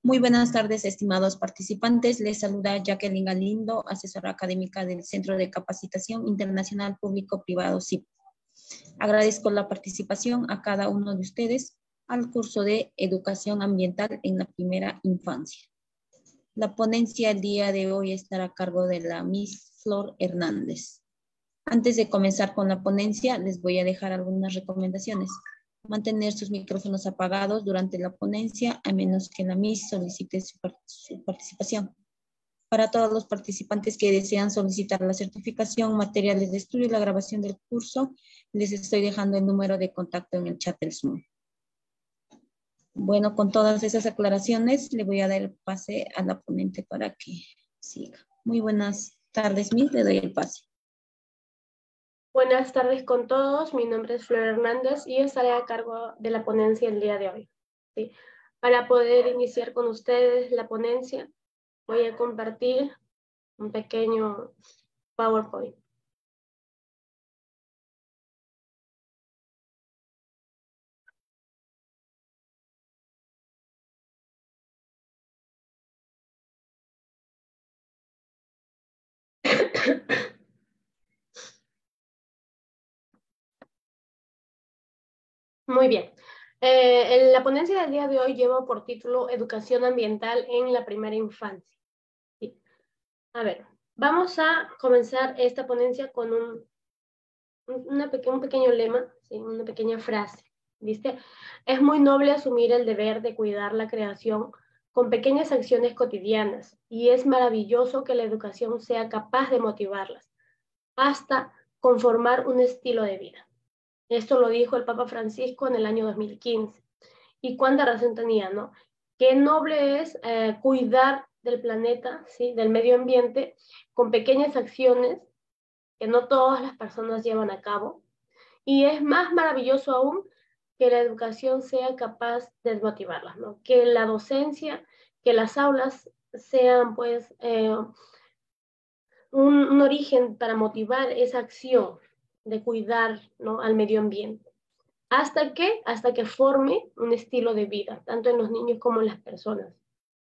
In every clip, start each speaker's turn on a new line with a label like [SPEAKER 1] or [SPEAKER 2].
[SPEAKER 1] Muy buenas tardes, estimados participantes. Les saluda Jacqueline Galindo, asesora académica del Centro de Capacitación Internacional Público-Privado CIP. Agradezco la participación a cada uno de ustedes al curso de Educación Ambiental en la Primera Infancia. La ponencia el día de hoy estará a cargo de la Miss Flor Hernández. Antes de comenzar con la ponencia, les voy a dejar algunas recomendaciones. Mantener sus micrófonos apagados durante la ponencia, a menos que la Miss solicite su participación. Para todos los participantes que desean solicitar la certificación, materiales de estudio y la grabación del curso, les estoy dejando el número de contacto en el chat del Zoom. Bueno, con todas esas aclaraciones, le voy a dar el pase a la ponente para que siga. Muy buenas tardes, Miss, le doy el pase.
[SPEAKER 2] Buenas tardes con todos, mi nombre es Flor Hernández y estaré a cargo de la ponencia el día de hoy. ¿Sí? Para poder iniciar con ustedes la ponencia, voy a compartir un pequeño PowerPoint. Muy bien. En la ponencia del día de hoy llevo por título Educación Ambiental en la Primera Infancia. ¿Sí? A ver, vamos a comenzar esta ponencia con un pequeño lema, ¿sí? Una pequeña frase. ¿Viste? Es muy noble asumir el deber de cuidar la creación con pequeñas acciones cotidianas y es maravilloso que la educación sea capaz de motivarlas hasta conformar un estilo de vida. Esto lo dijo el Papa Francisco en el año 2015. Y cuánta razón tenía, ¿no? Qué noble es cuidar del planeta, ¿sí? Del medio ambiente, con pequeñas acciones que no todas las personas llevan a cabo. Y es más maravilloso aún que la educación sea capaz de motivarlas, ¿no? Que la docencia, que las aulas sean, pues, un origen para motivar esa acción de cuidar, ¿no? Al medio ambiente. ¿Hasta qué? Hasta que forme un estilo de vida, tanto en los niños como en las personas.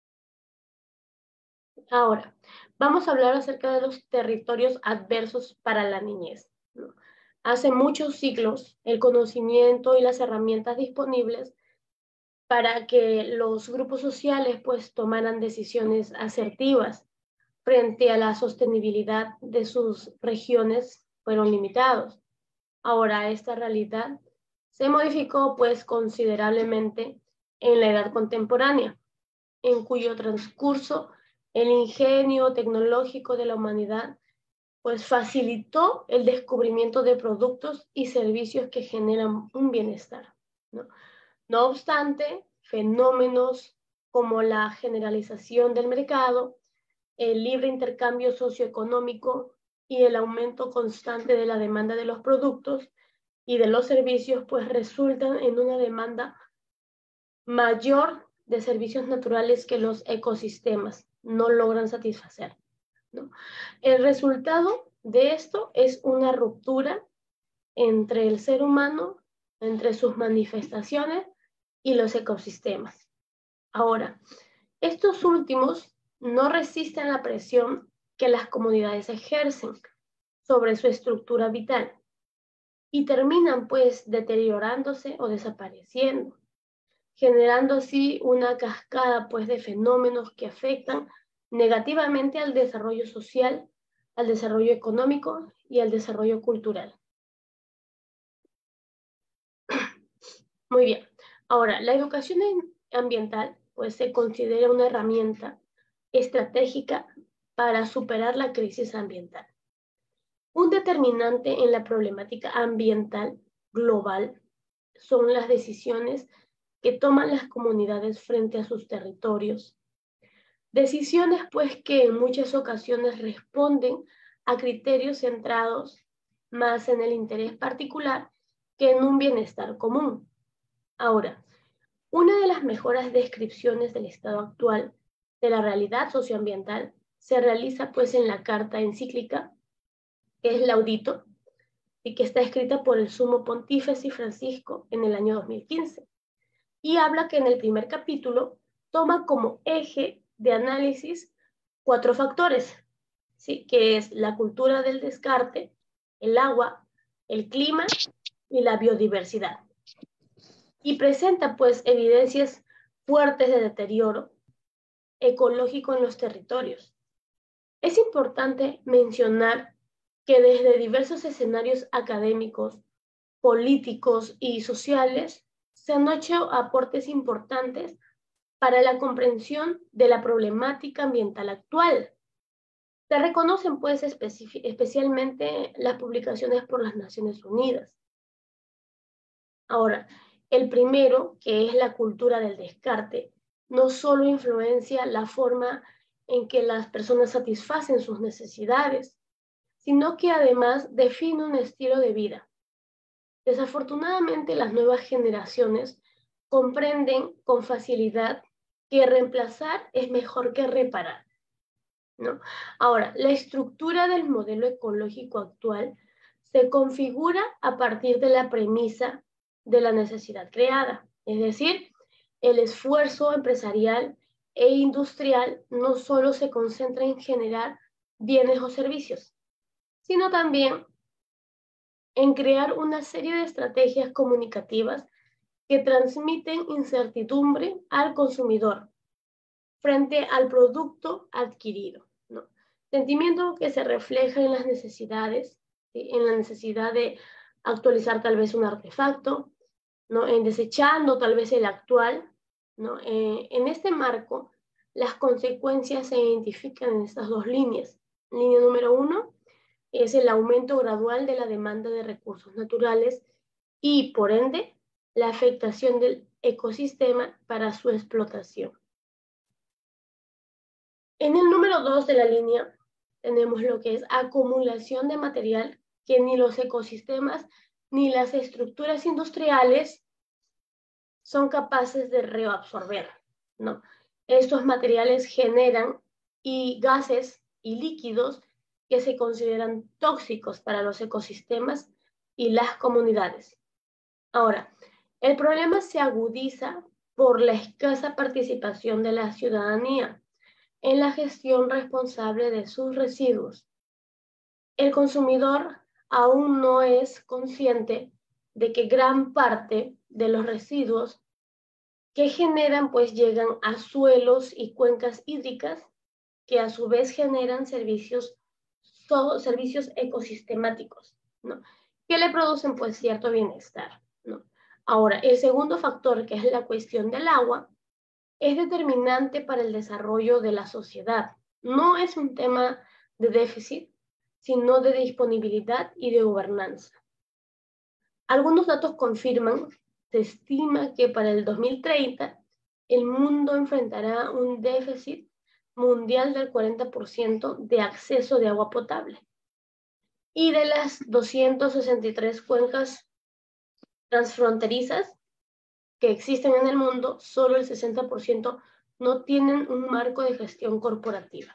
[SPEAKER 2] Ahora, vamos a hablar acerca de los territorios adversos para la niñez, ¿no? Hace muchos siglos, el conocimiento y las herramientas disponibles para que los grupos sociales pues tomaran decisiones asertivas frente a la sostenibilidad de sus regiones fueron limitados. Ahora, esta realidad se modificó pues considerablemente en la edad contemporánea, en cuyo transcurso el ingenio tecnológico de la humanidad pues facilitó el descubrimiento de productos y servicios que generan un bienestar, ¿no? No obstante, fenómenos como la generalización del mercado, el libre intercambio socioeconómico y el aumento constante de la demanda de los productos y de los servicios, pues resultan en una demanda mayor de servicios naturales que los ecosistemas no logran satisfacer, ¿no? El resultado de esto es una ruptura entre el ser humano, entre sus manifestaciones y los ecosistemas. Ahora, estos últimos no resisten la presión que las comunidades ejercen sobre su estructura vital y terminan pues deteriorándose o desapareciendo, generando así una cascada pues de fenómenos que afectan negativamente al desarrollo social, al desarrollo económico y al desarrollo cultural. Muy bien. Ahora, la educación ambiental pues se considera una herramienta estratégica para superar la crisis ambiental. Un determinante en la problemática ambiental global son las decisiones que toman las comunidades frente a sus territorios. Decisiones, pues, que en muchas ocasiones responden a criterios centrados más en el interés particular que en un bienestar común. Ahora, una de las mejores descripciones del estado actual de la realidad socioambiental se realiza, pues, en la carta encíclica, que es Laudito, y que está escrita por el sumo pontífice Francisco en el año 2015. Y habla que en el primer capítulo toma como eje de análisis 4 factores, ¿sí? Que es la cultura del descarte, el agua, el clima y la biodiversidad. Y presenta pues evidencias fuertes de deterioro ecológico en los territorios. Es importante mencionar que desde diversos escenarios académicos, políticos y sociales se han hecho aportes importantes para la comprensión de la problemática ambiental actual. Se reconocen pues especialmente las publicaciones por las Naciones Unidas. Ahora, el primero, que es la cultura del descarte, no solo influencia la forma en que las personas satisfacen sus necesidades, sino que además define un estilo de vida. Desafortunadamente, las nuevas generaciones comprenden con facilidad que reemplazar es mejor que reparar, ¿no? Ahora, la estructura del modelo ecológico actual se configura a partir de la premisa de la necesidad creada, es decir, el esfuerzo empresarial e industrial no solo se concentra en generar bienes o servicios, sino también en crear una serie de estrategias comunicativas que transmiten incertidumbre al consumidor frente al producto adquirido, ¿no? Sentimiento que se refleja en las necesidades, ¿sí? En la necesidad de actualizar tal vez un artefacto, ¿no? En desechando tal vez el actual, ¿no? En este marco, las consecuencias se identifican en estas dos líneas. Línea número 1 es el aumento gradual de la demanda de recursos naturales y, por ende, la afectación del ecosistema para su explotación. En el número 2 de la línea tenemos lo que es acumulación de material que ni los ecosistemas ni las estructuras industriales son capaces de reabsorber, ¿no? Estos materiales generan gases y líquidos que se consideran tóxicos para los ecosistemas y las comunidades. Ahora, el problema se agudiza por la escasa participación de la ciudadanía en la gestión responsable de sus residuos. El consumidor aún no es consciente de que gran parte de los residuos que generan pues llegan a suelos y cuencas hídricas que a su vez generan servicios ecosistemáticos, ¿no? Que le producen pues cierto bienestar, ¿no? Ahora, el segundo factor, que es la cuestión del agua, es determinante para el desarrollo de la sociedad. No es un tema de déficit, sino de disponibilidad y de gobernanza. Algunos datos confirman, se estima que para el 2030 el mundo enfrentará un déficit mundial del 40% de acceso de agua potable. Y de las 263 cuencas transfronterizas que existen en el mundo, solo el 60% no tienen un marco de gestión corporativa.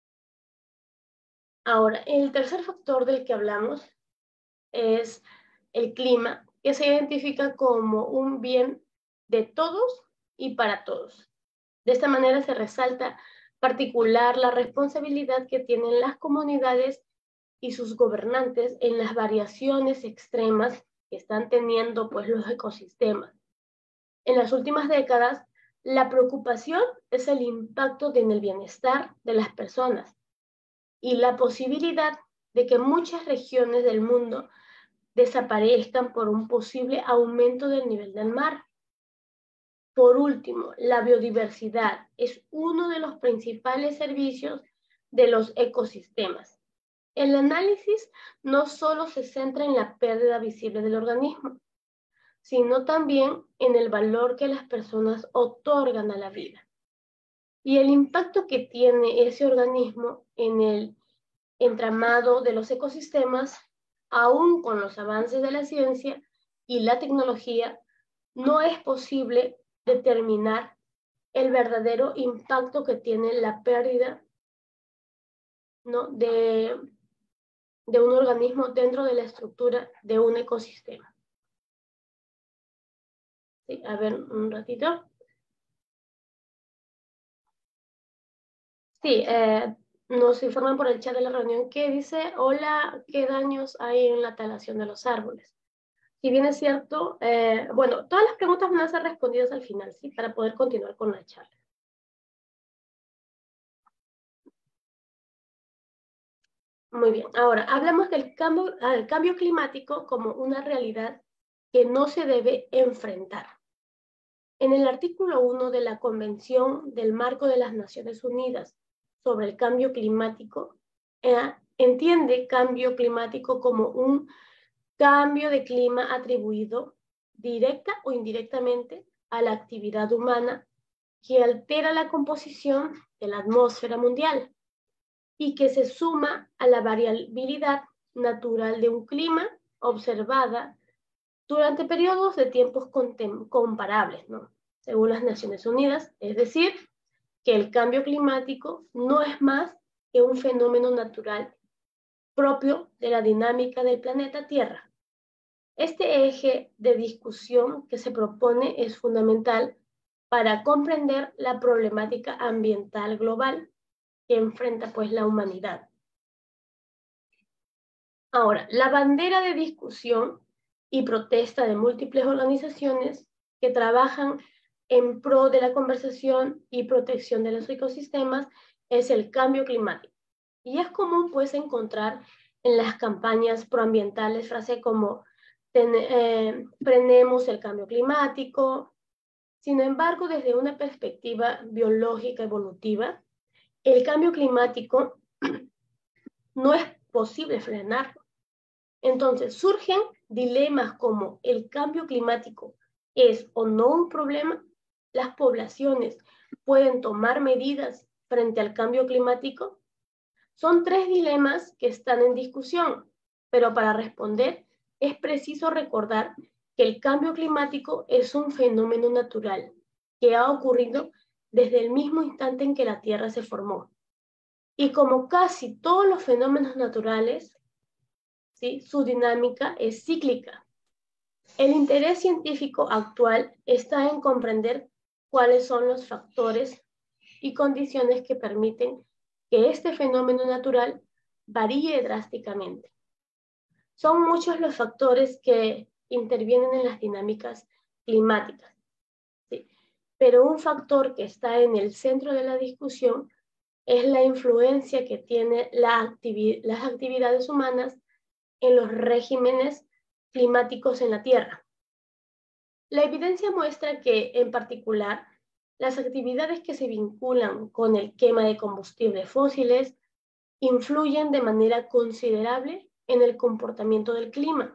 [SPEAKER 2] Ahora, el tercer factor del que hablamos es el clima, que se identifica como un bien de todos y para todos. De esta manera se resalta particular la responsabilidad que tienen las comunidades y sus gobernantes en las variaciones extremas que están teniendo pues los ecosistemas. En las últimas décadas, la preocupación es el impacto en el bienestar de las personas y la posibilidad de que muchas regiones del mundo desaparezcan por un posible aumento del nivel del mar. Por último, la biodiversidad es uno de los principales servicios de los ecosistemas. El análisis no solo se centra en la pérdida visible del organismo, sino también en el valor que las personas otorgan a la vida y el impacto que tiene ese organismo en el entramado de los ecosistemas. Aún con los avances de la ciencia y la tecnología, no es posible determinar el verdadero impacto que tiene la pérdida, ¿no?, de un organismo dentro de la estructura de un ecosistema. Sí, a ver, un ratito. Sí, nos informan por el chat de la reunión que dice, hola, ¿qué daños hay en la talación de los árboles? Si bien es cierto, bueno, todas las preguntas van a ser respondidas al final, ¿sí? Para poder continuar con la charla. Muy bien, ahora hablamos del cambio climático como una realidad que no se debe enfrentar. En el artículo 1 de la Convención del Marco de las Naciones Unidas sobre el Cambio Climático, entiende cambio climático como un cambio de clima atribuido directa o indirectamente a la actividad humana que altera la composición de la atmósfera mundial y que se suma a la variabilidad natural de un clima observada durante periodos de tiempos comparables, ¿no? Según las Naciones Unidas, es decir, que el cambio climático no es más que un fenómeno natural propio de la dinámica del planeta Tierra. Este eje de discusión que se propone es fundamental para comprender la problemática ambiental global que enfrenta pues la humanidad. Ahora, la bandera de discusión y protesta de múltiples organizaciones que trabajan en pro de la conversación y protección de los ecosistemas es el cambio climático. Y es común pues encontrar en las campañas proambientales frases como frenemos el cambio climático. Sin embargo, desde una perspectiva biológica evolutiva, el cambio climático no es posible frenarlo. Entonces surgen dilemas como el cambio climático es o no un problema, las poblaciones pueden tomar medidas frente al cambio climático. Son tres dilemas que están en discusión, pero para responder es preciso recordar que el cambio climático es un fenómeno natural que ha ocurrido desde el mismo instante en que la Tierra se formó. Y como casi todos los fenómenos naturales, ¿sí?, su dinámica es cíclica. El interés científico actual está en comprender cuáles son los factores y condiciones que permiten que este fenómeno natural varíe drásticamente. Son muchos los factores que intervienen en las dinámicas climáticas, ¿sí? Pero un factor que está en el centro de la discusión es la influencia que tienen las actividades humanas en los regímenes climáticos en la Tierra. La evidencia muestra que, en particular, las actividades que se vinculan con el quema de combustibles fósiles influyen de manera considerable en el comportamiento del clima.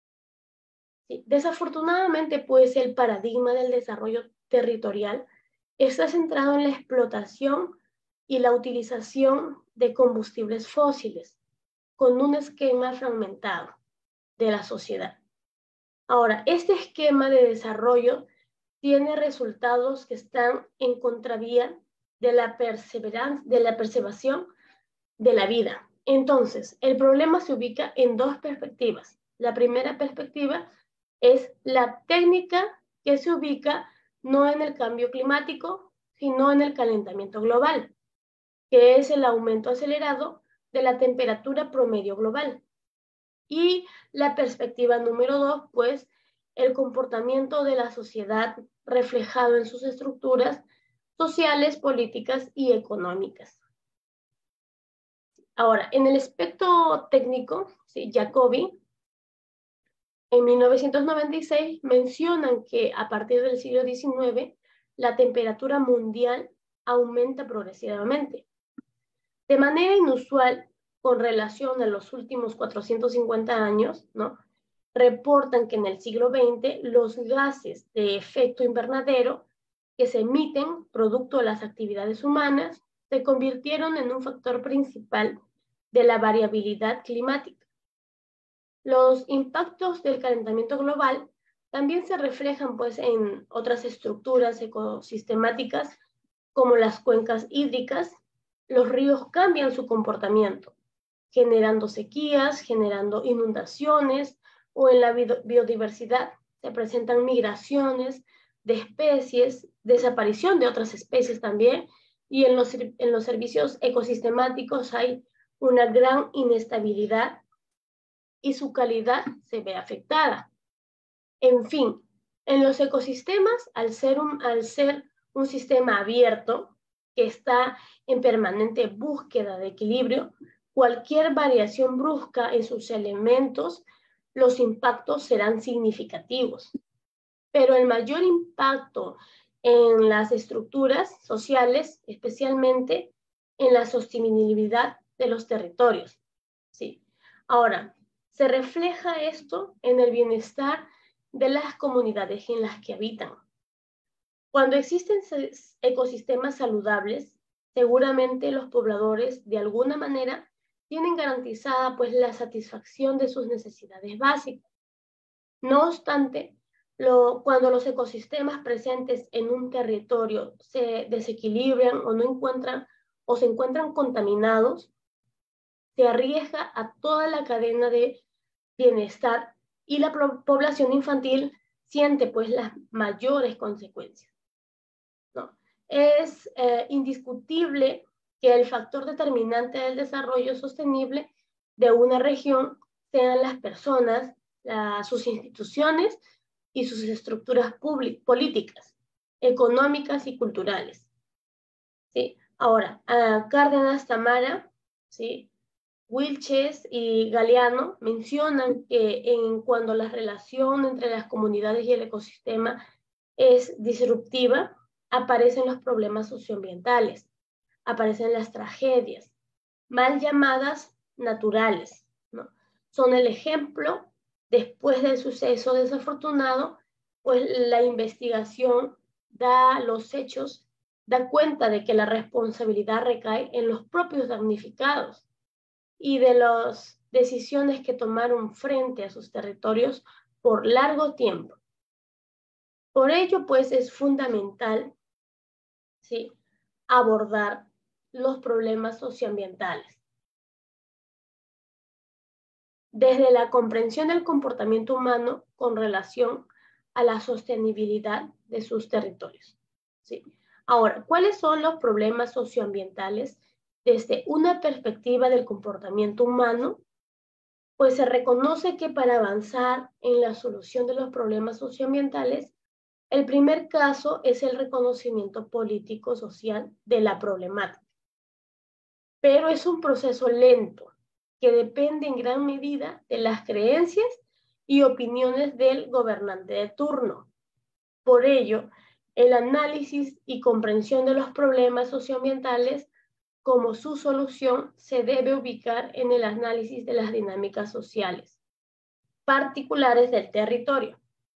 [SPEAKER 2] Sí, desafortunadamente, pues, el paradigma del desarrollo territorial está centrado en la explotación y la utilización de combustibles fósiles, con un esquema fragmentado de la sociedad. Ahora, este esquema de desarrollo tiene resultados que están en contravía de la preservación de la vida. Entonces, el problema se ubica en dos perspectivas. La primera perspectiva es la técnica que se ubica no en el cambio climático, sino en el calentamiento global, que es el aumento acelerado de la temperatura promedio global. Y la perspectiva número 2, pues, el comportamiento de la sociedad reflejado en sus estructuras sociales, políticas y económicas. Ahora, en el aspecto técnico, ¿sí?, Jacobi, en 1996, mencionan que a partir del siglo XIX, la temperatura mundial aumenta progresivamente. De manera inusual, con relación a los últimos 450 años, ¿no?, reportan que en el siglo XX los gases de efecto invernadero que se emiten producto de las actividades humanas se convirtieron en un factor principal de la variabilidad climática. Los impactos del calentamiento global también se reflejan pues en otras estructuras ecosistemáticas como las cuencas hídricas. Los ríos cambian su comportamiento, generando sequías, generando inundaciones, o en la biodiversidad se presentan migraciones de especies, desaparición de otras especies también, y en los servicios ecosistemáticos hay una gran inestabilidad y su calidad se ve afectada. En fin, en los ecosistemas, al ser un sistema abierto que está en permanente búsqueda de equilibrio, cualquier variación brusca en sus elementos, los impactos serán significativos. Pero el mayor impacto en las estructuras sociales, especialmente en la sostenibilidad de los territorios. ¿Sí? Ahora, se refleja esto en el bienestar de las comunidades en las que habitan. Cuando existen ecosistemas saludables, seguramente los pobladores de alguna manera tienen garantizada pues la satisfacción de sus necesidades básicas. No obstante, cuando los ecosistemas presentes en un territorio se desequilibran o no encuentran o se encuentran contaminados, se arriesga a toda la cadena de bienestar y la población infantil siente pues las mayores consecuencias, ¿no? Es indiscutible que el factor determinante del desarrollo sostenible de una región sean las personas, sus instituciones y sus estructuras políticas, económicas y culturales. ¿Sí? Ahora, Cárdenas, Tamara, ¿sí? Wilches y Galeano mencionan que cuando la relación entre las comunidades y el ecosistema es disruptiva, aparecen los problemas socioambientales, aparecen las tragedias, mal llamadas naturales, ¿no? Son el ejemplo, después del suceso desafortunado, pues la investigación da los hechos, da cuenta de que la responsabilidad recae en los propios damnificados y de las decisiones que tomaron frente a sus territorios por largo tiempo. Por ello, pues, es fundamental, ¿sí?, abordar los problemas socioambientales desde la comprensión del comportamiento humano con relación a la sostenibilidad de sus territorios, ¿sí? Ahora, ¿cuáles son los problemas socioambientales desde una perspectiva del comportamiento humano? Pues se reconoce que para avanzar en la solución de los problemas socioambientales, el primer caso es el reconocimiento político-social de la problemática. Pero es un proceso lento que depende en gran medida de las creencias y opiniones del gobernante de turno. Por ello, el análisis y comprensión de los problemas socioambientales como su solución se debe ubicar en el análisis de las dinámicas sociales particulares del territorio.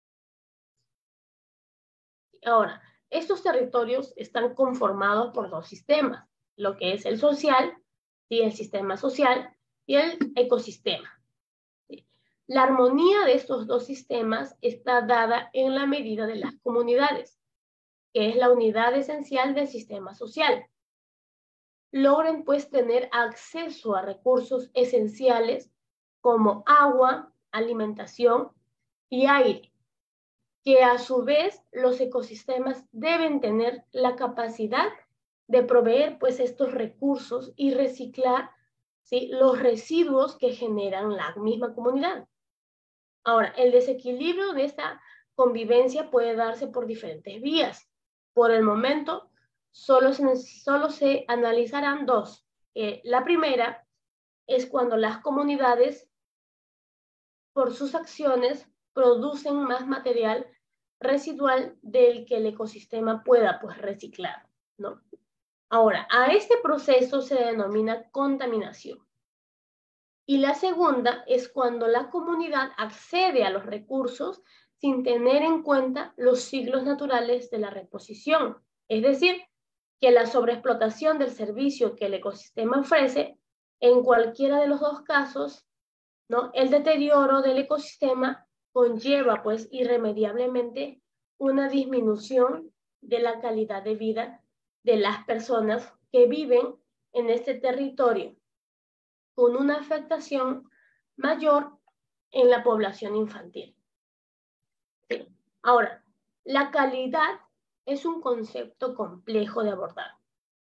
[SPEAKER 2] Ahora, estos territorios están conformados por dos sistemas, lo que es el social, ¿sí?, el sistema social y el ecosistema. ¿Sí? La armonía de estos dos sistemas está dada en la medida de las comunidades, que es la unidad esencial del sistema social. Logren pues tener acceso a recursos esenciales como agua, alimentación y aire, que a su vez los ecosistemas deben tener la capacidad de proveer pues estos recursos y reciclar, ¿sí?, los residuos que generan la misma comunidad. Ahora, el desequilibrio de esta convivencia puede darse por diferentes vías. Por el momento, solo se analizarán dos. La primera es cuando las comunidades, por sus acciones, producen más material residual del que el ecosistema pueda pues reciclar, ¿no? Ahora, a este proceso se denomina contaminación. Y la segunda es cuando la comunidad accede a los recursos sin tener en cuenta los ciclos naturales de la reposición. Es decir, que la sobreexplotación del servicio que el ecosistema ofrece, en cualquiera de los dos casos, ¿no?, el deterioro del ecosistema conlleva pues irremediablemente una disminución de la calidad de vida de las personas que viven en este territorio, con una afectación mayor en la población infantil. Sí. Ahora, la calidad es un concepto complejo de abordar.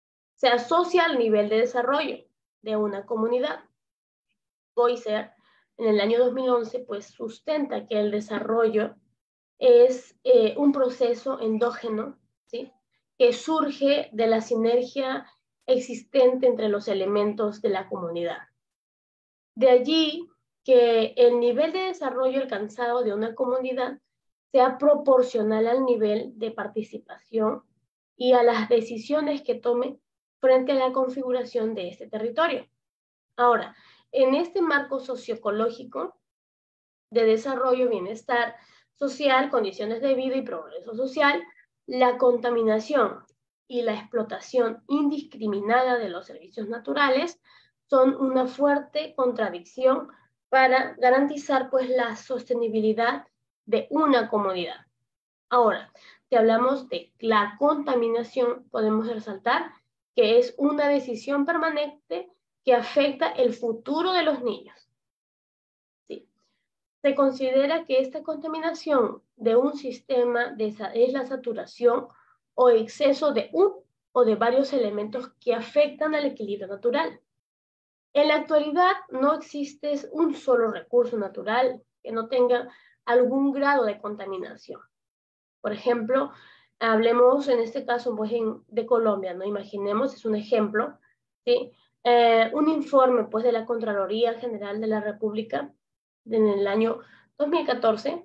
[SPEAKER 2] se asocia al nivel de desarrollo de una comunidad. Boiser, en el año 2011, pues sustenta que el desarrollo es un proceso endógeno, ¿sí?, que surge de la sinergia existente entre los elementos de la comunidad. De allí que el nivel de desarrollo alcanzado de una comunidad sea proporcional al nivel de participación y a las decisiones que tome frente a la configuración de este territorio. Ahora, en este marco socioecológico de desarrollo, bienestar social, condiciones de vida y progreso social, la contaminación y la explotación indiscriminada de los servicios naturales son una fuerte contradicción para garantizar pues la sostenibilidad de una comunidad. Ahora, si hablamos de la contaminación, podemos resaltar que es una decisión permanente que afecta el futuro de los niños. Sí. Se considera que esta contaminación de un sistema es la saturación o exceso de un o de varios elementos que afectan al equilibrio natural. En la actualidad no existe un solo recurso natural que no tenga algún grado de contaminación. Por ejemplo, hablemos en este caso pues, de Colombia, ¿no? Imaginemos, es un ejemplo, ¿sí? Un informe pues, de la Contraloría General de la República en el año 2014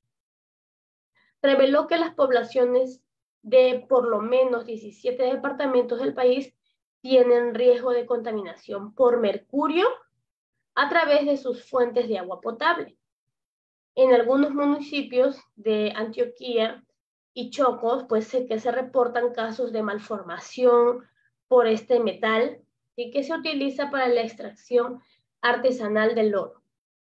[SPEAKER 2] reveló que las poblaciones de por lo menos 17 departamentos del país tienen riesgo de contaminación por mercurio a través de sus fuentes de agua potable. En algunos municipios de Antioquia y Chocó, pues que se reportan casos de malformación por este metal, ¿sí?, que se utiliza para la extracción artesanal del oro.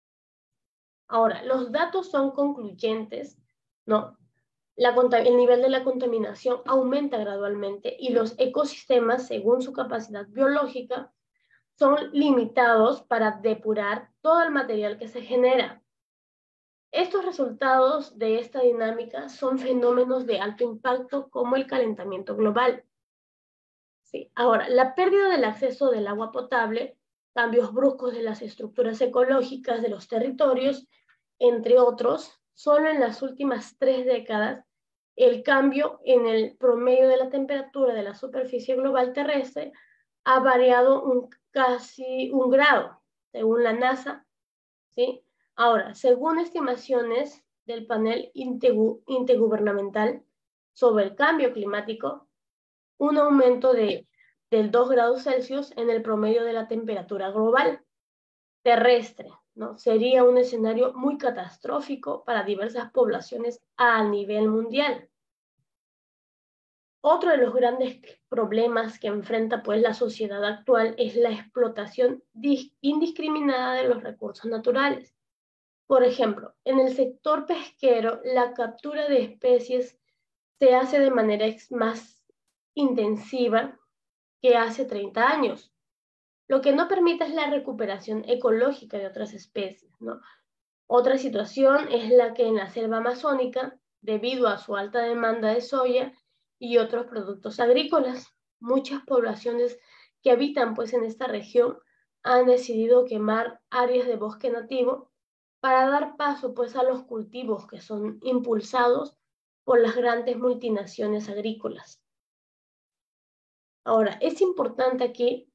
[SPEAKER 2] Ahora, los datos son concluyentes, ¿no? El nivel de la contaminación aumenta gradualmente y los ecosistemas, según su capacidad biológica, son limitados para depurar todo el material que se genera. Estos resultados de esta dinámica son fenómenos de alto impacto como el calentamiento global. Sí. Ahora, la pérdida del acceso del agua potable, cambios bruscos de las estructuras ecológicas de los territorios, entre otros, solo en las últimas 3 décadas, el cambio en el promedio de la temperatura de la superficie global terrestre ha variado casi 1 grado, según la NASA, ¿sí? Ahora, según estimaciones del panel intergubernamental sobre el cambio climático, un aumento del 2 grados Celsius en el promedio de la temperatura global terrestre, ¿no?, sería un escenario muy catastrófico para diversas poblaciones a nivel mundial. Otro de los grandes problemas que enfrenta pues, la sociedad actual es la explotación indiscriminada de los recursos naturales. Por ejemplo, en el sector pesquero, la captura de especies se hace de manera más intensiva que hace 30 años, lo que no permite es la recuperación ecológica de otras especies, ¿no? Otra situación es la que en la selva amazónica, debido a su alta demanda de soya y otros productos agrícolas, muchas poblaciones que habitan pues, en esta región han decidido quemar áreas de bosque nativo para dar paso pues, a los cultivos que son impulsados por las grandes multinaciones agrícolas. Ahora, es importante aquí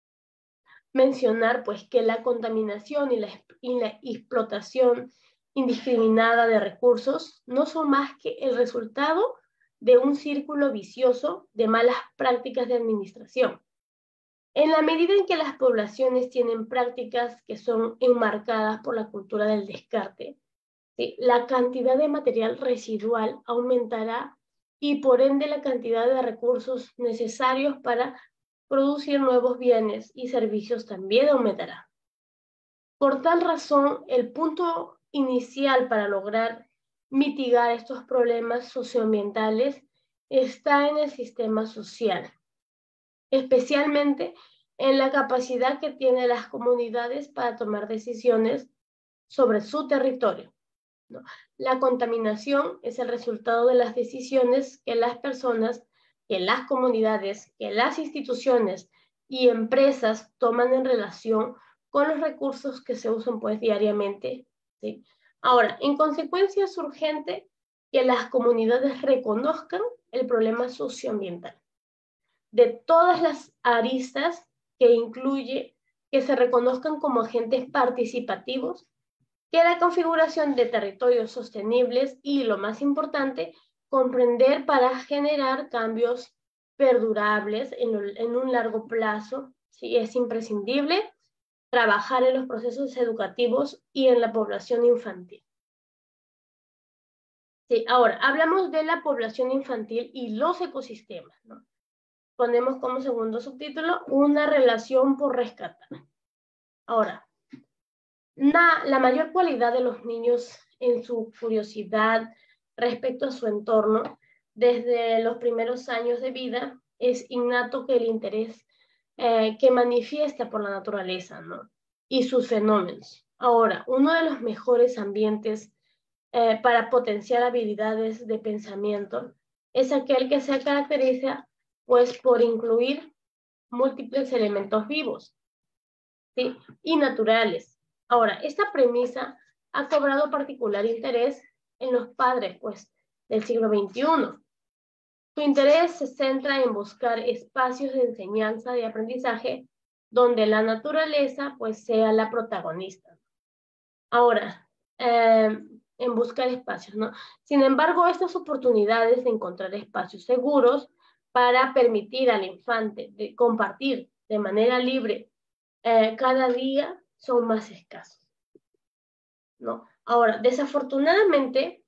[SPEAKER 2] mencionar pues, que la contaminación y la explotación indiscriminada de recursos no son más que el resultado de un círculo vicioso de malas prácticas de administración. En la medida en que las poblaciones tienen prácticas que son enmarcadas por la cultura del descarte, ¿sí?, la cantidad de material residual aumentará y por ende la cantidad de recursos necesarios para producir nuevos bienes y servicios también aumentará. Por tal razón, el punto inicial para lograr mitigar estos problemas socioambientales está en el sistema social, especialmente en la capacidad que tienen las comunidades para tomar decisiones sobre su territorio, ¿no? La contaminación es el resultado de las decisiones que las personas que las comunidades, que las instituciones y empresas toman en relación con los recursos que se usan pues diariamente, ¿sí? Ahora, en consecuencia es urgente que las comunidades reconozcan el problema socioambiental de todas las aristas que incluye que se reconozcan como agentes participativos, que la configuración de territorios sostenibles y, lo más importante, comprender para generar cambios perdurables en un largo plazo. ¿Sí? Es imprescindible trabajar en los procesos educativos y en la población infantil. Sí, ahora, hablamos de la población infantil y los ecosistemas, ¿no? Ponemos como segundo subtítulo una relación por rescatar. Ahora, la mayor cualidad de los niños en su curiosidad respecto a su entorno desde los primeros años de vida es innato que el interés que manifiesta por la naturaleza, ¿no? Y sus fenómenos. Ahora, uno de los mejores ambientes para potenciar habilidades de pensamiento es aquel que se caracteriza pues por incluir múltiples elementos vivos, ¿sí? Y naturales. Ahora, esta premisa ha cobrado particular interés en los padres pues, del siglo XXI. Su interés se centra en buscar espacios de enseñanza y aprendizaje donde la naturaleza pues, sea la protagonista. Ahora, en buscar espacios, ¿no? Sin embargo, estas oportunidades de encontrar espacios seguros para permitir al infante de compartir de manera libre cada día son más escasos, ¿no? Ahora, desafortunadamente,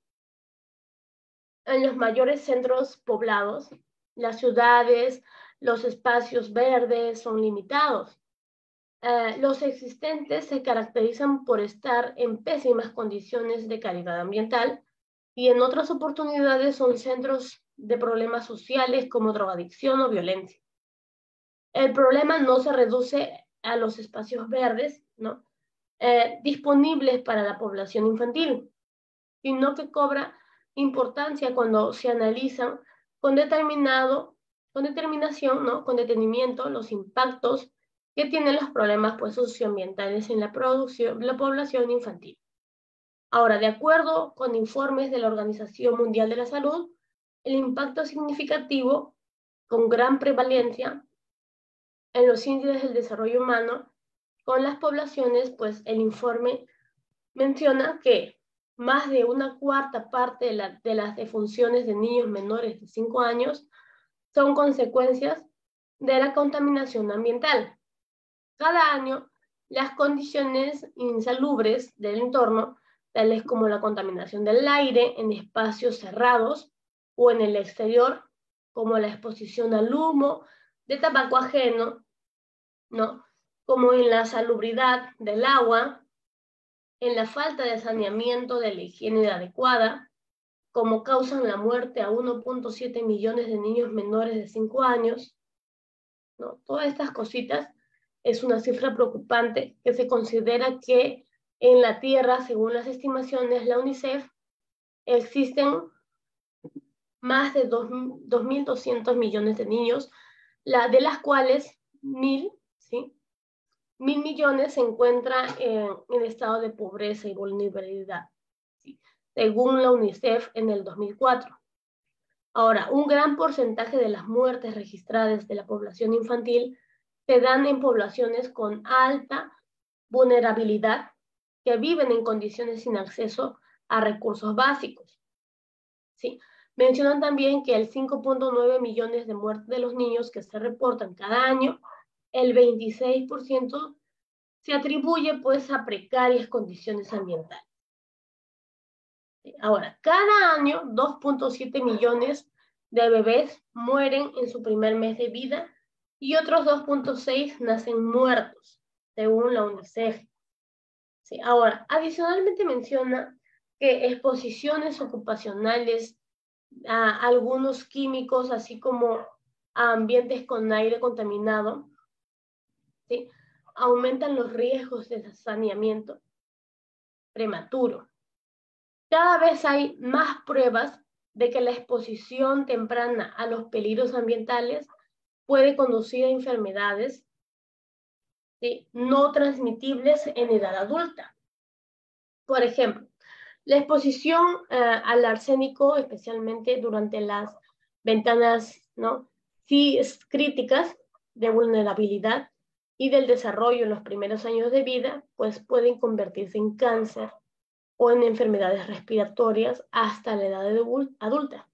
[SPEAKER 2] en los mayores centros poblados, las ciudades, los espacios verdes son limitados. Los existentes se caracterizan por estar en pésimas condiciones de calidad ambiental y en otras oportunidades son centros de problemas sociales como drogadicción o violencia. El problema no se reduce a los espacios verdes, ¿no? Disponibles para la población infantil, sino que cobra importancia cuando se analizan con determinación, ¿no? Con detenimiento los impactos que tienen los problemas pues, socioambientales en la población infantil. Ahora, de acuerdo con informes de la Organización Mundial de la Salud, el impacto significativo con gran prevalencia en los índices del desarrollo humano con las poblaciones, pues el informe menciona que más de una cuarta parte de las defunciones de niños menores de 5 años son consecuencias de la contaminación ambiental. Cada año, las condiciones insalubres del entorno, tales como la contaminación del aire en espacios cerrados o en el exterior, como la exposición al humo de tabaco ajeno, ¿no? Como en la salubridad del agua, en la falta de saneamiento de la higiene adecuada, como causan la muerte a 1.7 millones de niños menores de 5 años, ¿no? Todas estas cositas es una cifra preocupante que se considera que en la Tierra, según las estimaciones, la UNICEF, existen más de 2.200 millones de niños, de las cuales 1.000, ¿sí? 1.000 millones se encuentran en estado de pobreza y vulnerabilidad, ¿sí? Según la UNICEF en el 2004. Ahora, un gran porcentaje de las muertes registradas de la población infantil se dan en poblaciones con alta vulnerabilidad que viven en condiciones sin acceso a recursos básicos, ¿sí? Mencionan también que el 5.9 millones de muertes de los niños que se reportan cada año, el 26% se atribuye pues a precarias condiciones ambientales. Ahora, cada año 2.7 millones de bebés mueren en su primer mes de vida y otros 2.6 nacen muertos, según la UNICEF. Sí, ahora, adicionalmente menciona que exposiciones ocupacionales a algunos químicos, así como a ambientes con aire contaminado, ¿sí? Aumentan los riesgos de saneamiento prematuro. Cada vez hay más pruebas de que la exposición temprana a los peligros ambientales puede conducir a enfermedades, ¿sí?, no transmitibles en edad adulta. Por ejemplo, la exposición al arsénico, especialmente durante las ventanas, ¿no?, sí, críticas de vulnerabilidad y del desarrollo en los primeros años de vida, pues pueden convertirse en cáncer o en enfermedades respiratorias hasta la edad adulta.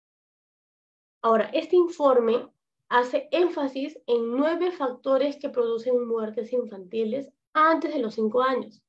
[SPEAKER 2] Ahora, este informe hace énfasis en 9 factores que producen muertes infantiles antes de los 5 años,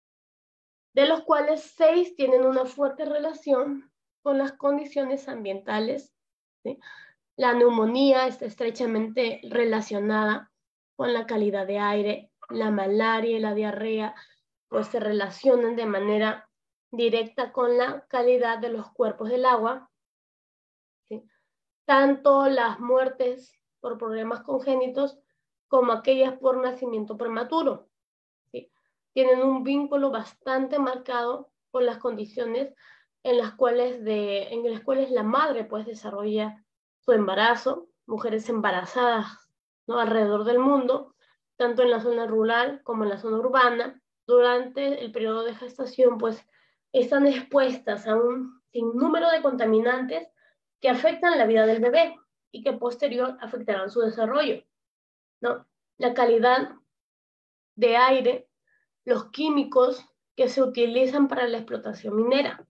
[SPEAKER 2] de los cuales 6 tienen una fuerte relación con las condiciones ambientales, ¿sí? La neumonía está estrechamente relacionada con la calidad de aire, la malaria y la diarrea, pues se relacionan de manera directa con la calidad de los cuerpos del agua, ¿sí? Tanto las muertes por problemas congénitos como aquellas por nacimiento prematuro, ¿sí?, tienen un vínculo bastante marcado con las condiciones en las cuales la madre pues desarrolla su embarazo. Mujeres embarazadas, ¿no?, alrededor del mundo, tanto en la zona rural como en la zona urbana, durante el periodo de gestación, pues están expuestas a un sinnúmero de contaminantes que afectan la vida del bebé y que posterior afectarán su desarrollo, ¿no? La calidad de aire, los químicos que se utilizan para la explotación minera,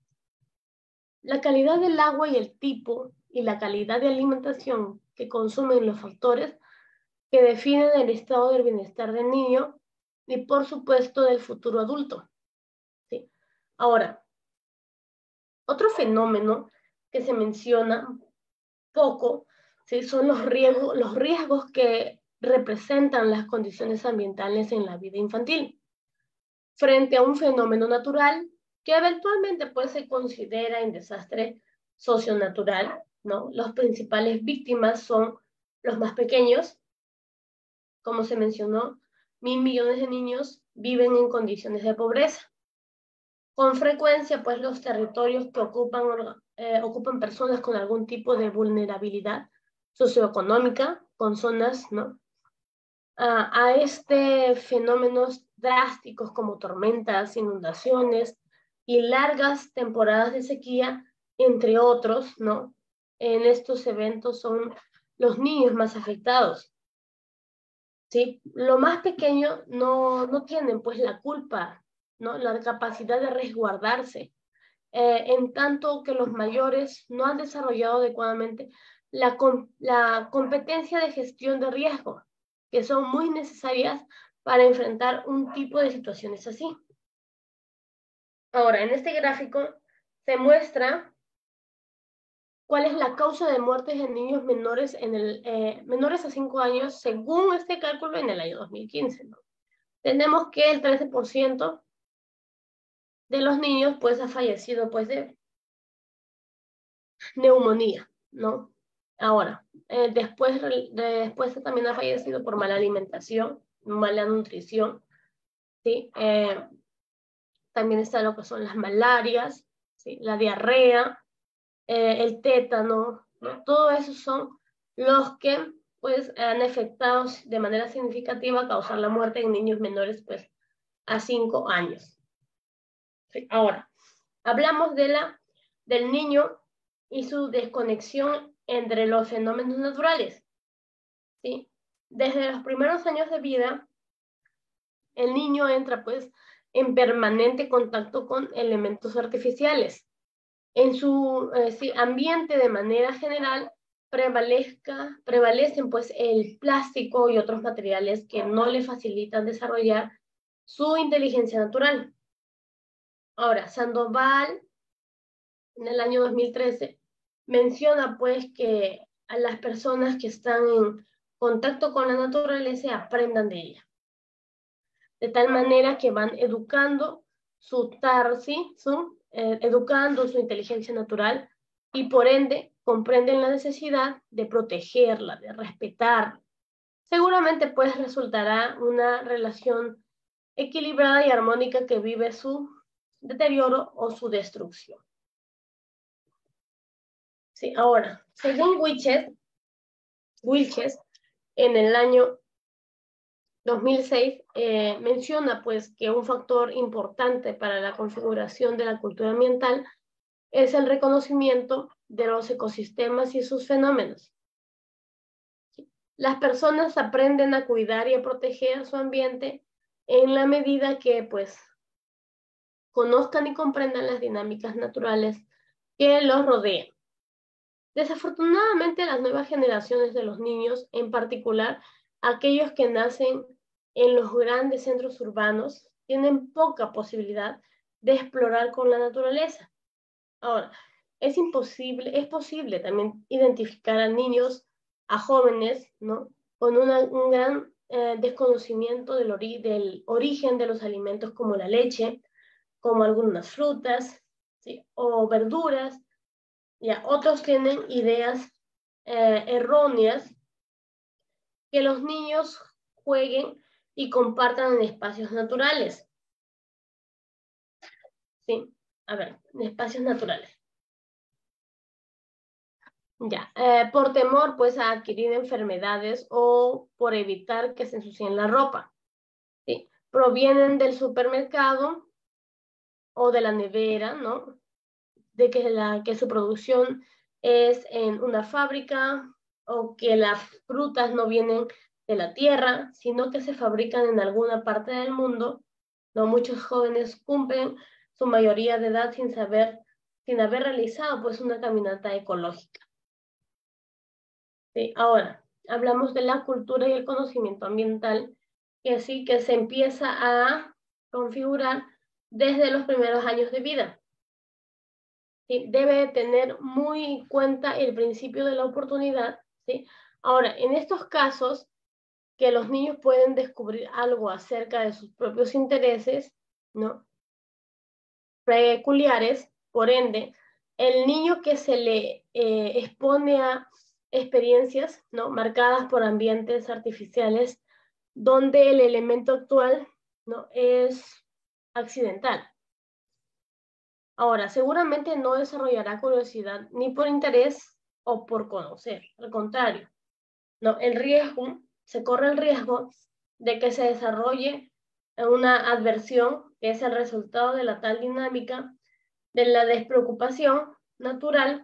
[SPEAKER 2] la calidad del agua y el tipo y la calidad de alimentación que consumen los factores que definen el estado del bienestar del niño y, por supuesto, del futuro adulto, ¿sí? Ahora, otro fenómeno que se menciona poco, ¿sí?, son los riesgos que representan las condiciones ambientales en la vida infantil frente a un fenómeno natural que eventualmente pues se considera en desastre socionatural, ¿no? Los principales víctimas son los más pequeños. Como se mencionó, 1.000 millones de niños viven en condiciones de pobreza. Con frecuencia, pues los territorios que ocupan personas con algún tipo de vulnerabilidad socioeconómica, con zonas, ¿no?, a fenómenos drásticos como tormentas, inundaciones y largas temporadas de sequía, entre otros, ¿no? En estos eventos son los niños más afectados, ¿sí? Lo más pequeño no tienen pues la culpa, ¿no?, la capacidad de resguardarse, en tanto que los mayores no han desarrollado adecuadamente la competencia de gestión de riesgo, que son muy necesarias para enfrentar un tipo de situaciones así. Ahora, en este gráfico se muestra cuál es la causa de muertes en niños menores, menores a 5 años, según este cálculo en el año 2015, ¿no? Tenemos que el 13% de los niños pues ha fallecido pues de neumonía, ¿no? Ahora, después también ha fallecido por mala alimentación, mala nutrición, ¿sí? También está lo que son las malarias, ¿sí?, la diarrea, el tétano, ¿no? Todo eso son los que pues han afectado de manera significativa a causar la muerte en niños menores pues a 5 años. ¿Sí? Ahora, hablamos del niño y su desconexión entre los fenómenos naturales, ¿sí? Desde los primeros años de vida, el niño entra pues en permanente contacto con elementos artificiales. En su ambiente de manera general prevalecen pues el plástico y otros materiales que no le facilitan desarrollar su inteligencia natural. Ahora, Sandoval, en el año 2013, menciona pues que a las personas que están en contacto con la naturaleza aprendan de ella, de tal manera que van educando educando su inteligencia natural y por ende comprenden la necesidad de protegerla, de respetarla. Seguramente pues resultará una relación equilibrada y armónica que vive su deterioro o su destrucción. Sí, ahora, según Wilches, en el año 2006 menciona pues que un factor importante para la configuración de la cultura ambiental es el reconocimiento de los ecosistemas y sus fenómenos. Las personas aprenden a cuidar y a proteger su ambiente en la medida que pues conozcan y comprendan las dinámicas naturales que los rodean. Desafortunadamente, las nuevas generaciones de los niños, en particular aquellos que nacen en los grandes centros urbanos, tienen poca posibilidad de explorar con la naturaleza. Ahora, es posible también identificar a niños, a jóvenes, ¿no? Con un gran desconocimiento del origen de los alimentos como la leche, como algunas frutas, ¿sí? O verduras. Ya, otros tienen ideas erróneas que los niños jueguen y compartan en espacios naturales. Sí, a ver, en espacios naturales. Ya, por temor pues a adquirir enfermedades o por evitar que se ensucien la ropa. ¿Sí? Provienen del supermercado o de la nevera, ¿no? De que su producción es en una fábrica o que las frutas no vienen de la tierra, sino que se fabrican en alguna parte del mundo. No muchos jóvenes cumplen su mayoría de edad sin haber realizado pues una caminata ecológica. Sí, ahora, hablamos de la cultura y el conocimiento ambiental, que sí que se empieza a configurar desde los primeros años de vida. ¿Sí? Debe tener muy en cuenta el principio de la oportunidad. ¿Sí? Ahora, en estos casos, que los niños pueden descubrir algo acerca de sus propios intereses, ¿no? Peculiares, por ende, el niño que se le expone a experiencias, ¿no? Marcadas por ambientes artificiales, donde el elemento actual, ¿no? Es accidental. Ahora, seguramente no desarrollará curiosidad ni por interés o por conocer, al contrario, ¿no? Se corre el riesgo de que se desarrolle una adversión, que es el resultado de la tal dinámica de la despreocupación natural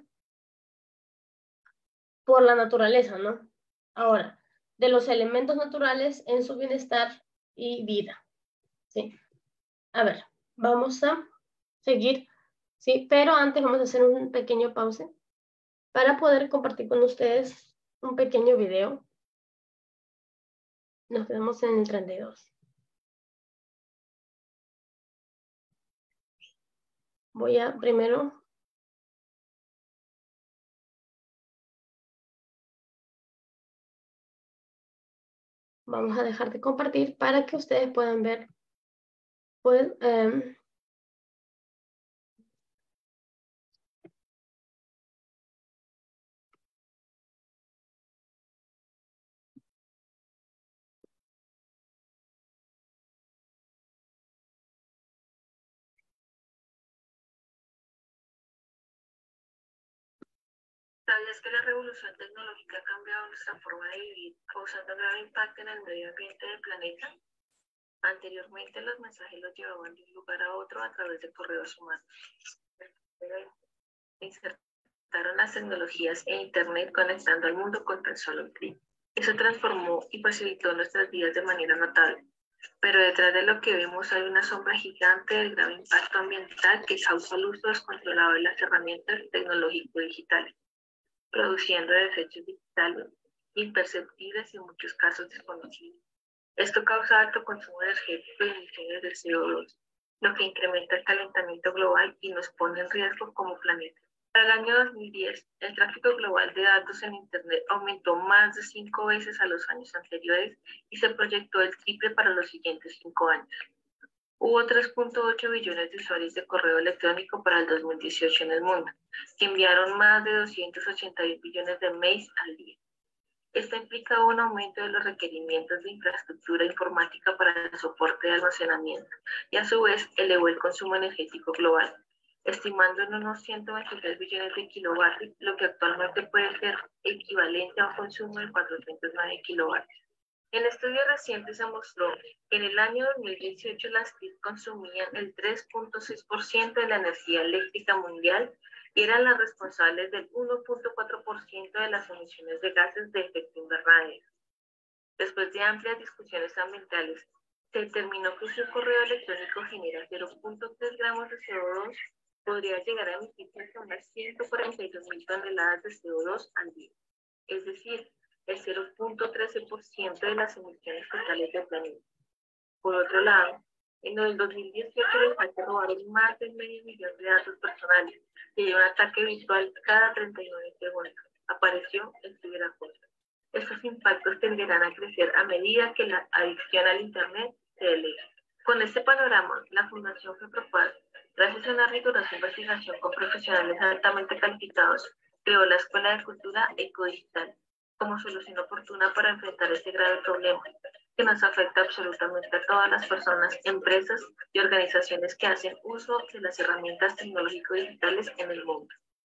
[SPEAKER 2] por la naturaleza, ¿no? Ahora, de los elementos naturales en su bienestar y vida, ¿sí? A ver, vamos a seguir, ¿sí? Pero antes vamos a hacer un pequeño pause para poder compartir con ustedes un pequeño video. Nos quedamos en el 32. Voy a primero... Vamos a dejar de compartir para que ustedes puedan ver, pues,
[SPEAKER 3] ¿Sabías que la revolución tecnológica ha cambiado nuestra forma de vivir, causando grave impacto en el medio ambiente del planeta? Anteriormente, los mensajes los llevaban de un lugar a otro a través de correos humanos. Insertaron las tecnologías e Internet conectando al mundo con tan solo un clic. Eso transformó y facilitó nuestras vidas de manera notable. Pero detrás de lo que vemos hay una sombra gigante del grave impacto ambiental que causa el uso descontrolado de las herramientas tecnológico-digitales, produciendo desechos digitales imperceptibles y en muchos casos desconocidos. Esto causa alto consumo energético y emisiones de CO2, lo que incrementa el calentamiento global y nos pone en riesgo como planeta. Para el año 2010, el tráfico global de datos en Internet aumentó más de 5 veces a los años anteriores y se proyectó el triple para los siguientes 5 años. Hubo 3.8 billones de usuarios de correo electrónico para el 2018 en el mundo, que enviaron más de 281 billones de mails al día. Esto implica un aumento de los requerimientos de infraestructura informática para el soporte de almacenamiento y a su vez elevó el consumo energético global. estimando en unos 123 billones de kilovatios, lo que actualmente puede ser equivalente a un consumo de 409 kilovatios. En estudios recientes se mostró que en el año 2018 las TIC consumían el 3.6% de la energía eléctrica mundial y eran las responsables del 1.4% de las emisiones de gases de efecto invernadero. Después de amplias discusiones ambientales, se determinó que si un correo electrónico genera 0.3 gramos de CO2, podría llegar a emitirse hasta unas 142.000 toneladas de CO2 al día, es decir, el 0.13% de las emisiones totales del planeta. Por otro lado, en el 2018 los hackers robaron más de medio millón de datos personales y un ataque visual cada 39 segundos. Apareció el ciberacoso. Estos impactos tenderán a crecer a medida que la adicción al Internet se eleve. Con este panorama, la Fundación FEPROPAD, gracias a una rigurosa investigación con profesionales altamente calificados, creó la Escuela de Cultura Ecodigital como solución oportuna para enfrentar este grave problema que nos afecta absolutamente a todas las personas, empresas y organizaciones que hacen uso de las herramientas tecnológico-digitales en el mundo.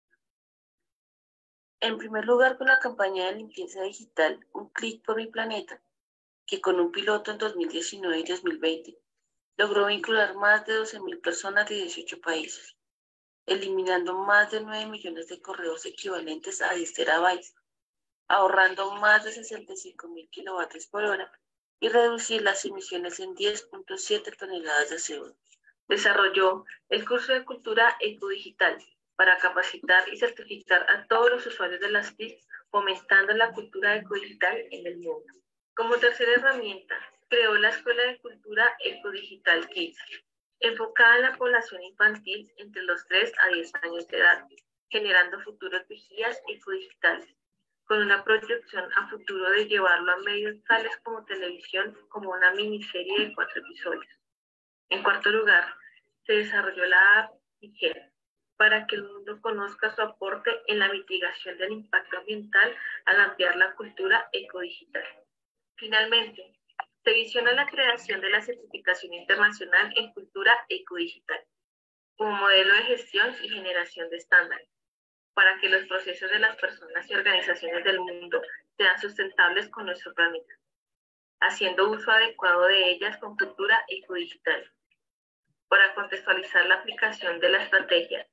[SPEAKER 3] En primer lugar, con la campaña de limpieza digital Un Clic por mi Planeta, que con un piloto en 2019 y 2020 logró vincular más de 12.000 personas de 18 países, eliminando más de 9 millones de correos equivalentes a 10 terabytes, ahorrando más de 65.000 kilovatios por hora y reducir las emisiones en 10.7 toneladas de CO2. Desarrolló el curso de cultura ecodigital para capacitar y certificar a todos los usuarios de las TIC, fomentando la cultura ecodigital en el mundo. Como tercera herramienta, creó la Escuela de Cultura Ecodigital Kids, enfocada en la población infantil entre los 3 a 10 años de edad, generando futuros vigías ecodigitales, con una proyección a futuro de llevarlo a medios tales como televisión, como una miniserie de 4 episodios. En cuarto lugar, se desarrolló la app Diger, para que el mundo conozca su aporte en la mitigación del impacto ambiental al ampliar la cultura ecodigital. Finalmente, se visiona la creación de la certificación internacional en cultura ecodigital, como modelo de gestión y generación de estándares, para que los procesos de las personas y organizaciones del mundo sean sustentables con nuestro planeta, haciendo uso adecuado de ellas con cultura ecodigital. Para contextualizar la aplicación de la estrategia.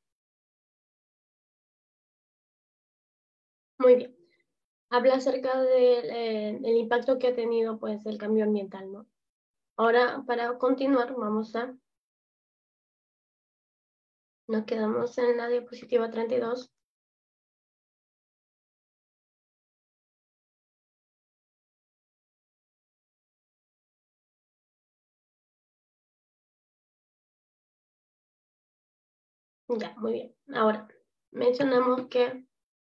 [SPEAKER 2] Muy bien. Habla acerca del impacto que ha tenido pues, el cambio ambiental, ¿no? Ahora, para continuar, nos quedamos en la diapositiva 32. Ya, muy bien. Ahora, mencionamos que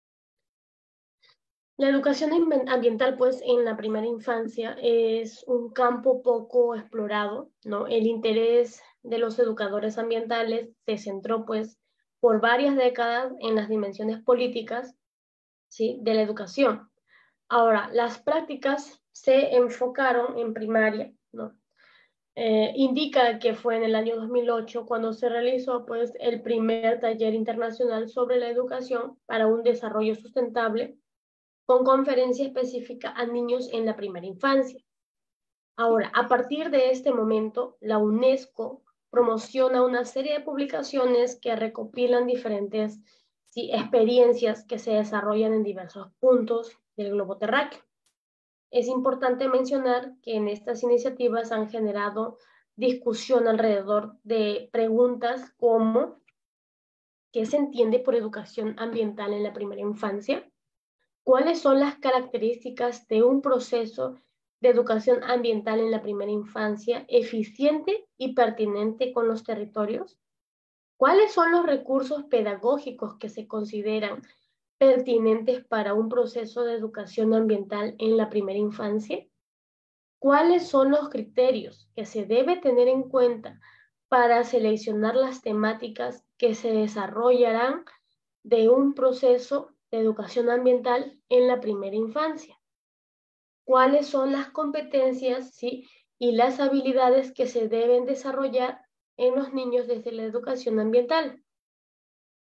[SPEAKER 2] la educación ambiental, pues, en la primera infancia es un campo poco explorado, ¿no? El interés de los educadores ambientales se centró, pues, por varias décadas en las dimensiones políticas, ¿sí?, de la educación. Ahora, las prácticas se enfocaron en primaria, ¿no? Indica que fue en el año 2008 cuando se realizó, pues, el primer taller internacional sobre la educación para un desarrollo sustentable, con conferencia específica a niños en la primera infancia. Ahora, a partir de este momento, la UNESCO promociona una serie de publicaciones que recopilan diferentes experiencias que se desarrollan en diversos puntos del globo terráqueo. Es importante mencionar que en estas iniciativas han generado discusión alrededor de preguntas como ¿qué se entiende por educación ambiental en la primera infancia? ¿Cuáles son las características de un proceso de educación ambiental en la primera infancia eficiente y pertinente con los territorios? ¿Cuáles son los recursos pedagógicos que se consideran pertinentes para un proceso de educación ambiental en la primera infancia? ¿Cuáles son los criterios que se debe tener en cuenta para seleccionar las temáticas que se desarrollarán de un proceso de educación ambiental en la primera infancia? ¿Cuáles son las competencias, ¿sí?, y las habilidades que se deben desarrollar en los niños desde la educación ambiental?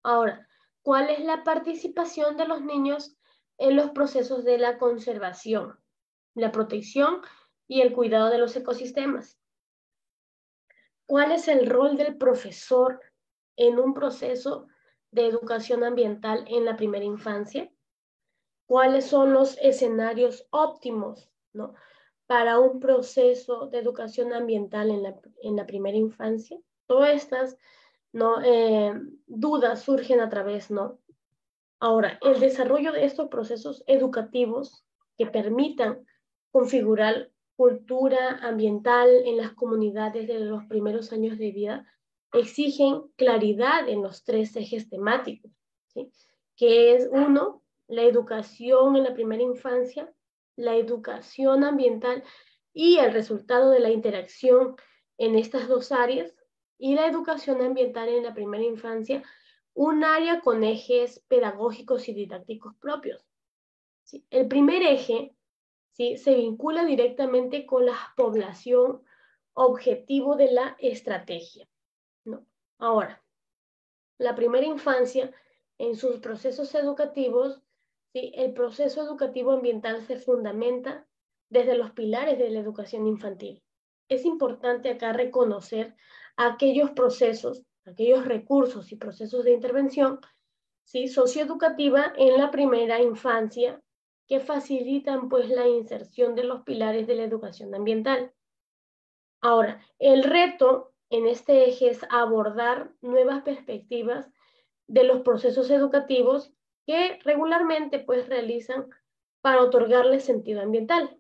[SPEAKER 2] Ahora, ¿cuál es la participación de los niños en los procesos de la conservación, la protección y el cuidado de los ecosistemas? ¿Cuál es el rol del profesor en un proceso de educación ambiental en la primera infancia? ¿Cuáles son los escenarios óptimos, ¿no?, para un proceso de educación ambiental en la primera infancia? Todas estas, ¿no?, dudas surgen a través, ¿no? Ahora, el desarrollo de estos procesos educativos que permitan configurar cultura ambiental en las comunidades de los primeros años de vida exigen claridad en los 3 ejes temáticos, ¿sí?, que es 1, la educación en la primera infancia, la educación ambiental y el resultado de la interacción en estas 2 áreas, y la educación ambiental en la primera infancia, un área con ejes pedagógicos y didácticos propios. ¿Sí? El primer eje, ¿sí?, se vincula directamente con la población objetivo de la estrategia, ¿no? Ahora, la primera infancia, en sus procesos educativos, ¿sí?, el proceso educativo ambiental se fundamenta desde los pilares de la educación infantil. Es importante acá reconocer aquellos procesos, aquellos recursos y procesos de intervención, ¿sí?, socioeducativa en la primera infancia que facilitan pues la inserción de los pilares de la educación ambiental. Ahora, el reto en este eje es abordar nuevas perspectivas de los procesos educativos que regularmente pues realizan para otorgarle sentido ambiental.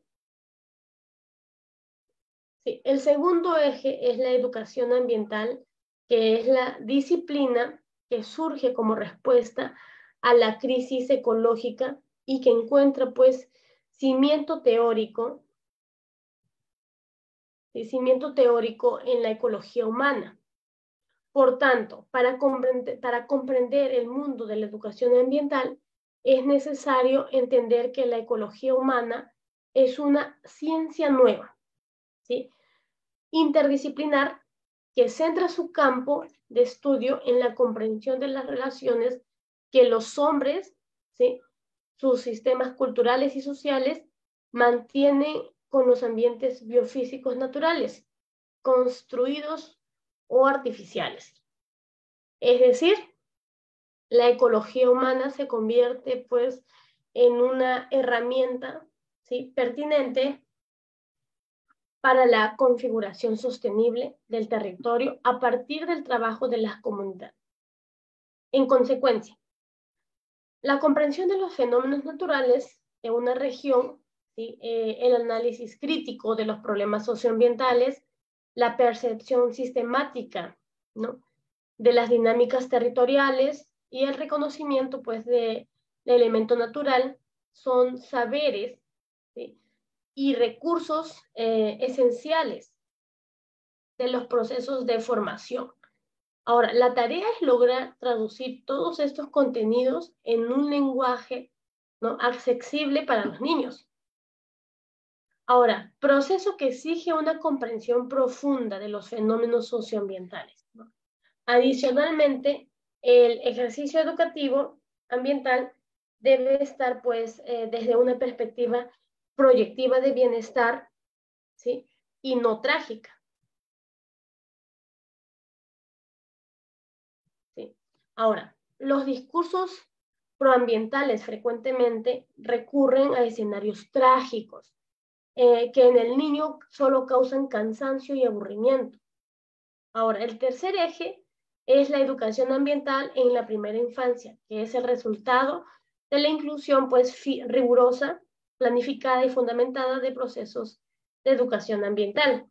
[SPEAKER 2] Sí, el segundo eje es la educación ambiental, que es la disciplina que surge como respuesta a la crisis ecológica y que encuentra pues cimiento teórico en la ecología humana. Por tanto, para comprender el mundo de la educación ambiental, es necesario entender que la ecología humana es una ciencia nueva, ¿sí?, interdisciplinar, que centra su campo de estudio en la comprensión de las relaciones que los hombres, ¿sí?, sus sistemas culturales y sociales, mantienen con los ambientes biofísicos naturales, construidos o artificiales. Es decir, la ecología humana se convierte pues en una herramienta, ¿sí?, pertinente para la configuración sostenible del territorio a partir del trabajo de las comunidades. En consecuencia, la comprensión de los fenómenos naturales de una región, ¿sí?, el análisis crítico de los problemas socioambientales, la percepción sistemática, ¿no?, de las dinámicas territoriales y el reconocimiento pues del elemento natural son saberes, ¿sí?, y recursos esenciales de los procesos de formación. Ahora, la tarea es lograr traducir todos estos contenidos en un lenguaje, ¿no?, accesible para los niños. Ahora, proceso que exige una comprensión profunda de los fenómenos socioambientales, ¿no? Adicionalmente, el ejercicio educativo ambiental debe estar pues desde una perspectiva proyectiva de bienestar, ¿sí?, y no trágica. ¿Sí? Ahora, los discursos proambientales frecuentemente recurren a escenarios trágicos, que en el niño solo causan cansancio y aburrimiento. Ahora, el tercer eje es la educación ambiental en la primera infancia, que es el resultado de la inclusión pues rigurosa, planificada y fundamentada de procesos de educación ambiental.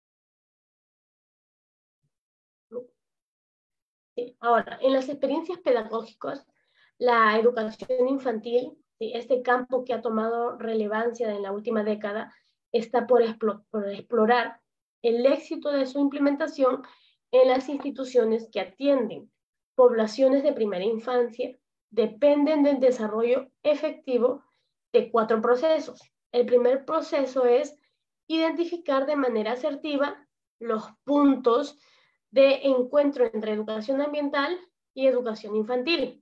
[SPEAKER 2] Sí. Ahora, en las experiencias pedagógicas, la educación infantil, ¿sí?, este campo que ha tomado relevancia en la última década, está por explorar el éxito de su implementación en las instituciones que atienden poblaciones de primera infancia. Dependen del desarrollo efectivo de 4 procesos. El primer proceso es identificar de manera asertiva los puntos de encuentro entre educación ambiental y educación infantil.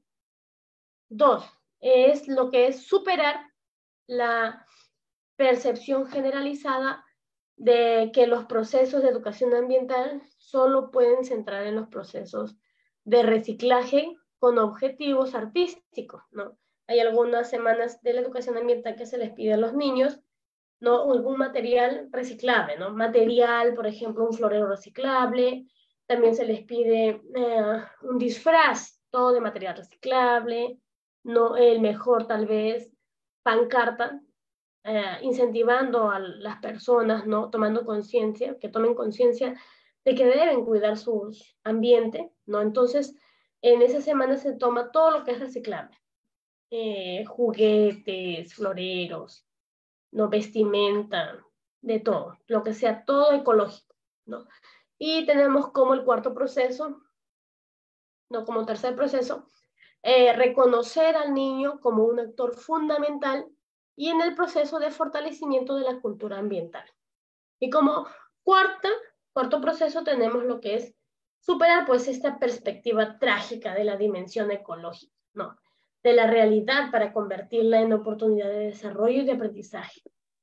[SPEAKER 2] 2, es lo que es superar la percepción generalizada de que los procesos de educación ambiental solo pueden centrar en los procesos de reciclaje con objetivos artísticos, ¿no? Hay algunas semanas de la educación ambiental que se les pide a los niños, ¿no? Algún material reciclable, ¿no? Material, por ejemplo, un florero reciclable. También se les pide un disfraz, todo de material reciclable, no el mejor tal vez pancarta, incentivando a las personas, ¿no? Tomando conciencia, que tomen conciencia de que deben cuidar su ambiente, ¿no? Entonces, en esa semana se toma todo lo que es reciclable. Juguetes, floreros, ¿no? Vestimenta, de todo, lo que sea todo ecológico, ¿no? Y tenemos como el cuarto proceso, no, como tercer proceso, reconocer al niño como un actor fundamental y en el proceso de fortalecimiento de la cultura ambiental. Y como cuarto proceso tenemos lo que es superar pues esta perspectiva trágica de la dimensión ecológica, ¿no? De la realidad para convertirla en oportunidad de desarrollo y de aprendizaje.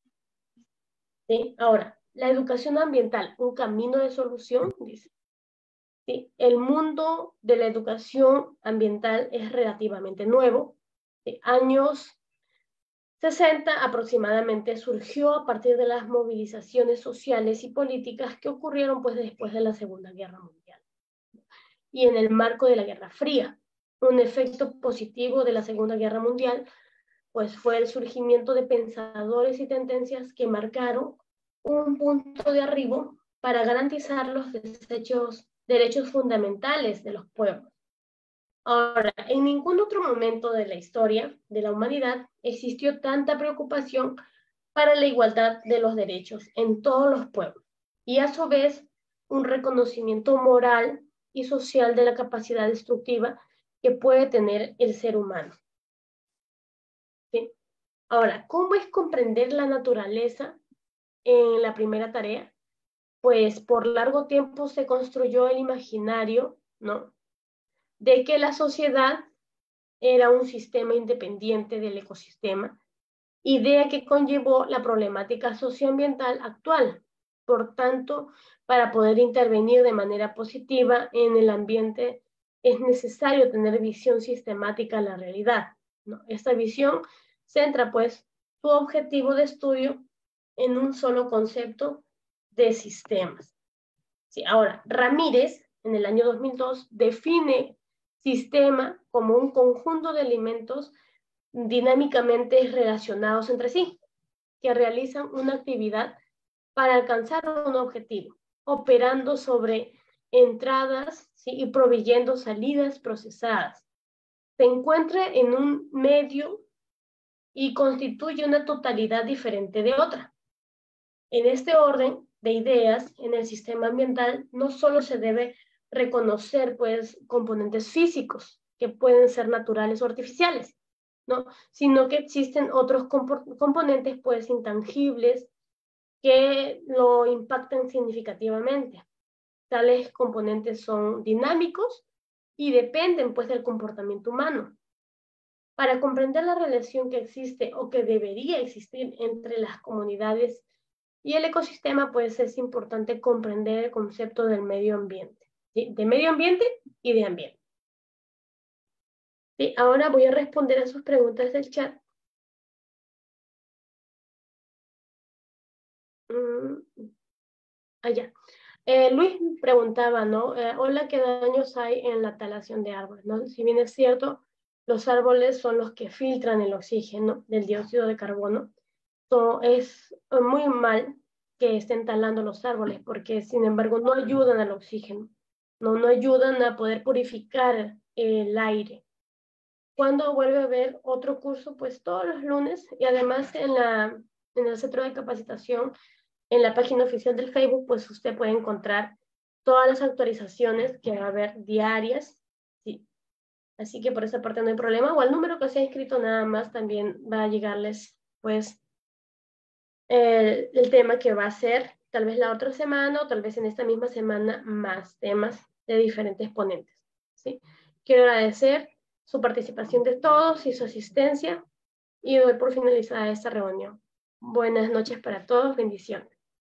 [SPEAKER 2] ¿Sí? Ahora, la educación ambiental, un camino de solución, dice. ¿Sí? El mundo de la educación ambiental es relativamente nuevo. ¿Sí? Años 60 aproximadamente surgió a partir de las movilizaciones sociales y políticas que ocurrieron pues después de la Segunda Guerra Mundial. Y en el marco de la Guerra Fría, un efecto positivo de la Segunda Guerra Mundial pues fue el surgimiento de pensadores y tendencias que marcaron un punto de arribo para garantizar los derechos fundamentales de los pueblos. Ahora, en ningún otro momento de la historia de la humanidad existió tanta preocupación para la igualdad de los derechos en todos los pueblos y a su vez un reconocimiento moral y social de la capacidad destructiva que puede tener el ser humano. ¿Sí? Ahora, ¿cómo es comprender la naturaleza en la primera tarea? Pues por largo tiempo se construyó el imaginario, ¿no? De que la sociedad era un sistema independiente del ecosistema, idea que conllevó la problemática socioambiental actual. Por tanto, para poder intervenir de manera positiva en el ambiente es necesario tener visión sistemática de la realidad, ¿no? Esta visión centra pues su objetivo de estudio en un solo concepto de sistemas. Sí, ahora, Ramírez, en el año 2002, define sistema como un conjunto de elementos dinámicamente relacionados entre sí, que realizan una actividad para alcanzar un objetivo, operando sobre entradas, ¿sí? Y proveyendo salidas procesadas. Se encuentra en un medio y constituye una totalidad diferente de otra. En este orden de ideas, en el sistema ambiental, no solo se debe reconocer pues, componentes físicos, que pueden ser naturales o artificiales, ¿no? Sino que existen otros componentes pues, intangibles que lo impactan significativamente. Tales componentes son dinámicos y dependen pues, del comportamiento humano. Para comprender la relación que existe o que debería existir entre las comunidades y el ecosistema, pues es importante comprender el concepto del medio ambiente, ¿sí? De medio ambiente y de ambiente. ¿Sí? Ahora voy a responder a sus preguntas del chat. Allá. Luis preguntaba, ¿no? Hola, ¿qué daños hay en la talación de árboles? ¿No? Si bien es cierto, los árboles son los que filtran el oxígeno del dióxido de carbono. Es muy mal que estén talando los árboles porque, sin embargo, no ayudan al oxígeno, no ayudan a poder purificar el aire. ¿Cuándo vuelve a haber otro curso? Pues todos los lunes y además en el centro de capacitación, en la página oficial del Facebook, pues usted puede encontrar todas las actualizaciones que va a haber diarias, sí. Así que por esa parte no hay problema, o al número que se ha inscrito nada más también va a llegarles, pues, el tema que va a ser tal vez la otra semana o tal vez en esta misma semana más temas de diferentes ponentes, ¿sí? Quiero agradecer su participación de todos y su asistencia y doy por finalizada esta reunión. Buenas noches para todos, bendiciones.